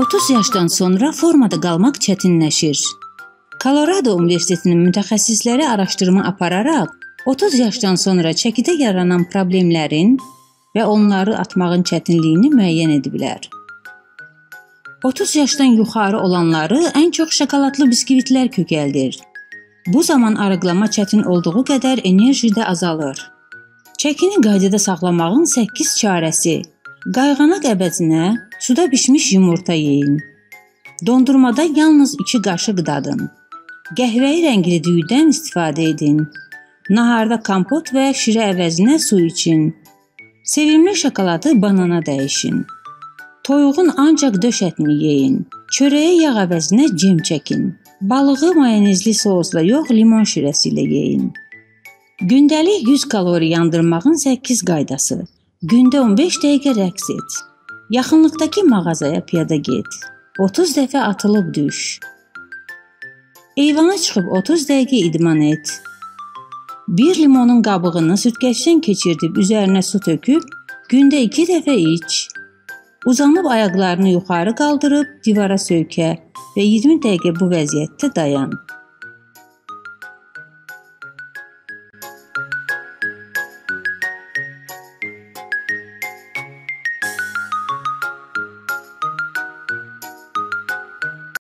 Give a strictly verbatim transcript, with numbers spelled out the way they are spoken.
otuz yaşdan sonra formada qalmaq çətinləşir. Colorado Universitetinin mütəxəssisləri araşdırma apararaq otuz yaşdan sonra çəkidə yaranan problemlərin və onları atmağın çətinliyini müəyyən ediblər. otuz yaşdan yuxarı olanları ən çox şokoladlı biskvitlər kökəldir. Bu zaman arıqlama çətin olduğu qədər enerji də azalır. Çəkini qaydada saxlamağın səkkiz çarəsi. Qayğanaq əvəzinə suda bişmiş yumurta yeyin. Dondurmada yalnız iki qaşıq dadın. Qəhvəyi rəngli düyüdən istifadə edin. Naharda kompot və şirə əvəzinə su için. Sevimli şokoladı banana dəyişin. Toyuğun ancaq döş ətini yeyin. Çörəyə yağ əvəzinə cem çəkin. Balığı mayonezli sousla yox, limon şirəsi ilə yeyin. Gündəlik yüz kalori yandırmağın səkkiz qaydası. Gündə on beş dəqiqə rəqs et. Yaxınlıqdakı mağazaya piyada get. otuz dəfə atılıb düş. Eyvana çıxıb otuz dəqiqə idman et. Bir limonun qabığını sütqəcdən keçirdib üzərinə su töküb gündə iki dəfə iç. Uzanıb ayaqlarını yuxarı qaldırıb divara söykə və iyirmi dəqiqə bu vəziyyətdə dayan.